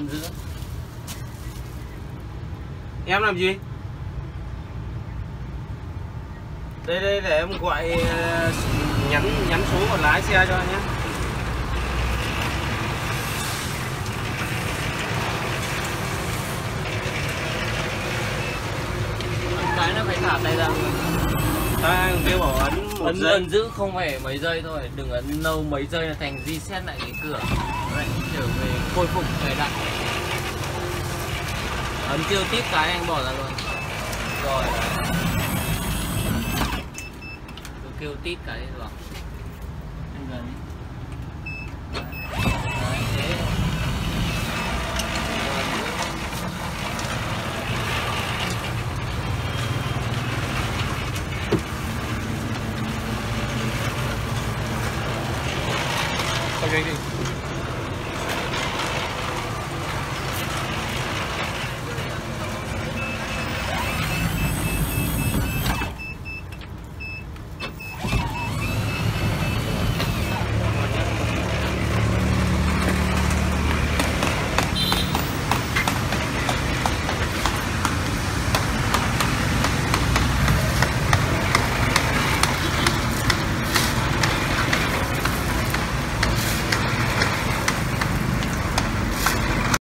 ấn giữ. Em làm gì? Đây để em gọi nhắn số của lái xe cho nhé. Cái nó phải thả tay ra luôn. Ta kêu bảo ấn giữ không phải mấy giây thôi, đừng ấn lâu mấy giây là thành reset lại cái cửa. Đấy, trở về khôi phục cài đặt. Ấn kêu tiếp cái anh bỏ ra luôn. Rồi đấy. Cứ kêu tít cái đi vào. Anh gần đi. Đấy, thế. Ok.